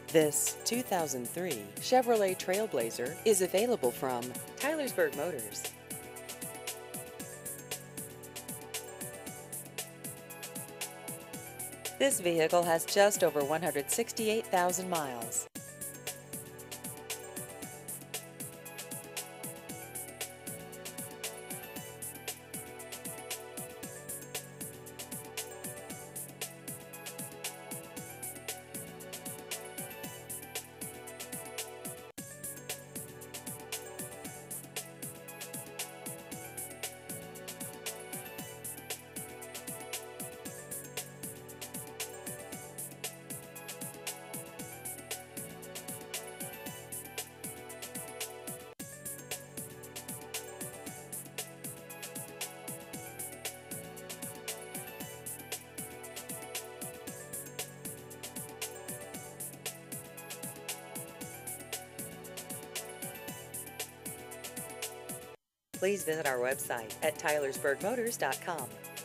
This 2003 Chevrolet Trailblazer is available from Tylersburg Motors. This vehicle has just over 168,000 miles. Please visit our website at tylersburgmotors.com.